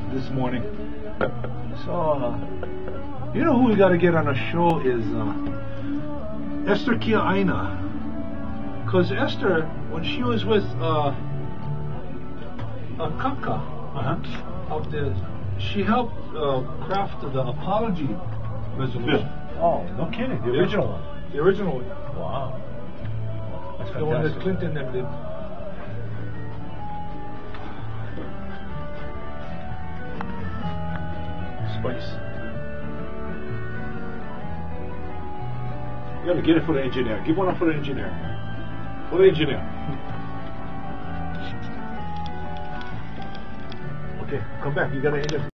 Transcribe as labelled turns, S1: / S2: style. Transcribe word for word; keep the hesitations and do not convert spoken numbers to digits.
S1: this morning. So, uh, you know who we got to get on a show is uh, Esther Kia'aina. Because Esther, when she was with uh, Ikaika uh-huh. up there, she helped uh, craft the apology resolution.
S2: Oh, no kidding. The
S1: yeah.
S2: original one.
S1: The original one.
S2: Wow. That's
S1: the one that
S2: fantastic.
S1: Clinton them did.
S2: Spice. You gotta get it for the engineer. Give one up for the engineer. For the engineer. Okay, come back. You gotta